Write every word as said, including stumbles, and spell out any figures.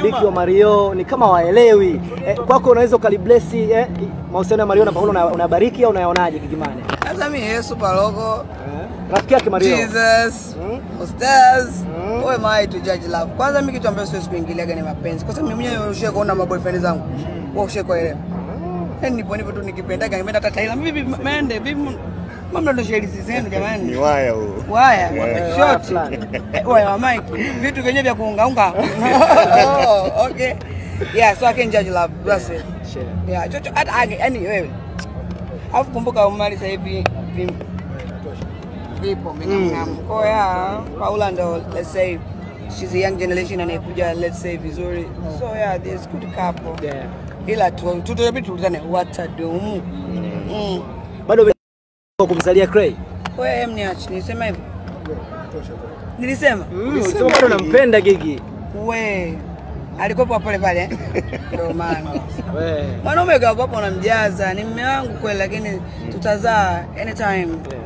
mashabiki wa Mario ni kama waelewi. Eh, kwako unaweza ukaliblessi eh, mahusiano ya Mario na Paulo unabariki au unayaonaje Gigimane? Sasa mimi Yesu super logo. Eh, rafiki yake Mario. Jesus. Hmm? Ustaz. Hmm? Who am I to judge love? Kwanza mimi kitu ambacho siwezi kuingilia ni mapenzi. Kwa sababu mimi mwenyewe ushe kuona maboyfriend zangu. Wao ushe kuelewa. Yaani nipo nipo tu nikipendaga nimeenda hata Thailand. Mimi mende bibi mama ndo sheli zenu jamani. Ni waya huo. Waya, short. Waya wa mic. Vitu vyenyewe vya kuungaunga. Oh, okay. Yeah, so I can judge love. That's it. Sure. Yeah, chocho hata yani wewe. Alafu kumbuka umali sasa hivi vipo mnamnam. Kwa yeah, Paula ndo let's say she's a young generation anayekuja let's say vizuri. So yeah, there's good couple. Yeah. Ila tu tutabidi tulizane what to do. Mm. Bado kumzalia Cray. Wewe mniache nisema hivyo. Nilisema? Nilisema bado nampenda Gigi. Wewe alikuwa pale pale ndio maana. Wewe. Mwanaume kwa hapo unamjaza ni mume wangu kweli lakini tutazaa anytime.